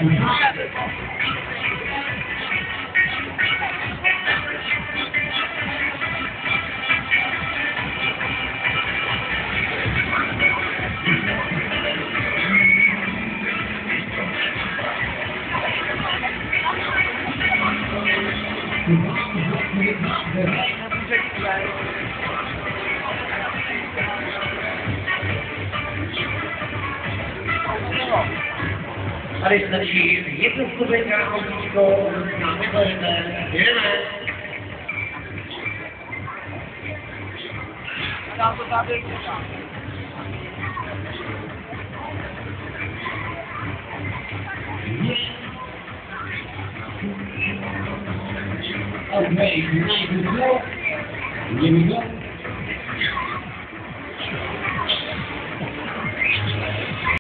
Tady stačí jednu studenka autíčko, známe to jdeme. Dám to tady. Okay, nice and slow. Here we go.